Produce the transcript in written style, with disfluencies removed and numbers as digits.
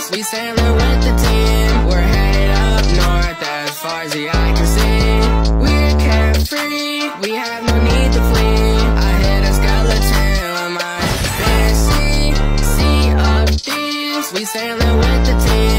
bees, we sailing with the team. We're headed up north as far as the eye can see. We're carefree, we have no need to flee. I hit a skeleton with my fancy sea of thieves. We sailing with the team.